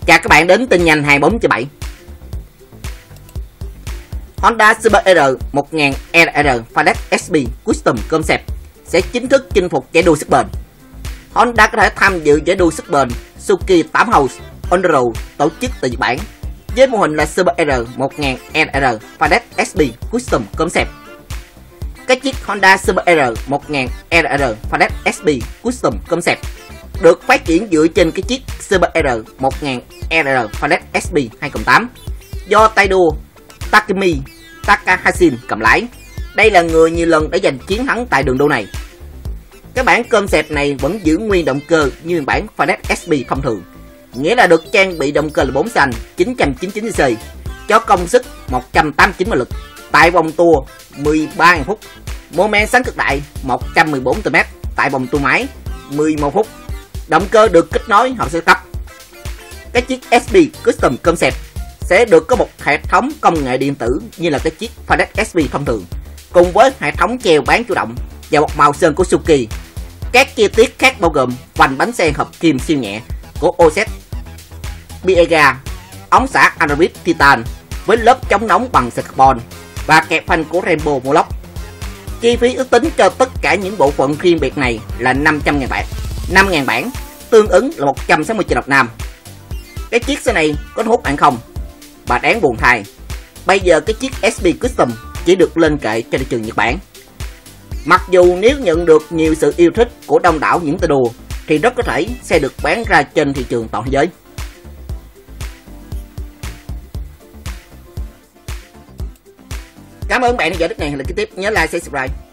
Chào các bạn đến tin nhanh 24/7. Honda CBR 1000 RR Fardet SB Custom Concept sẽ chính thức chinh phục giải đua sức bền. Honda có thể tham dự giải đua sức bền Suzuki 8 House on the Road tổ chức tại Nhật Bản với mô hình là CBR 1000 RR Fardet SB Custom Concept. Cái chiếc Honda CBR 1000 RR Fardet SB Custom Concept được phát triển dựa trên cái chiếc CBR 1000 RR Fardet SB 2.8 do tay đua Takumi Takahashi cầm lái. Đây là người nhiều lần đã giành chiến thắng tại đường đua này. Cái bản concept này vẫn giữ nguyên động cơ như bản Fardet SB thông thường, nghĩa là được trang bị động cơ là 4 xanh 999cc cho công suất 189 mã lực tại vòng tua 13.000 phút, mô men xoắn cực đại 114 Nm tại vòng tua máy 11 phút. Động cơ được kết nối hoặc sơ cấp. Cái chiếc SB Custom Concept sẽ được có một hệ thống công nghệ điện tử như là cái chiếc Fardet SB thông thường, cùng với hệ thống chèo bán chủ động và một màu sơn của Suzuki. Các chi tiết khác bao gồm vành bánh xe hợp kim siêu nhẹ của OZ, Biega, ống xả Anabit Titan với lớp chống nóng bằng sợi carbon và kẹp phanh của Rainbow Moloch. Chi phí ước tính cho tất cả những bộ phận riêng biệt này là 500.000 bảng, 5.000 bảng, tương ứng là 160 triệu đồng Nam. Cái chiếc xe này có hút bạn không? Và đáng buồn thay, bây giờ cái chiếc SB Custom chỉ được lên kệ cho thị trường Nhật Bản. Mặc dù nếu nhận được nhiều sự yêu thích của đông đảo những tay đua thì rất có thể sẽ được bán ra trên thị trường toàn thế giới. Cảm ơn bạn đã theo dõi clip này. Hẹn gặp lại kế tiếp, nhớ like, share, subscribe.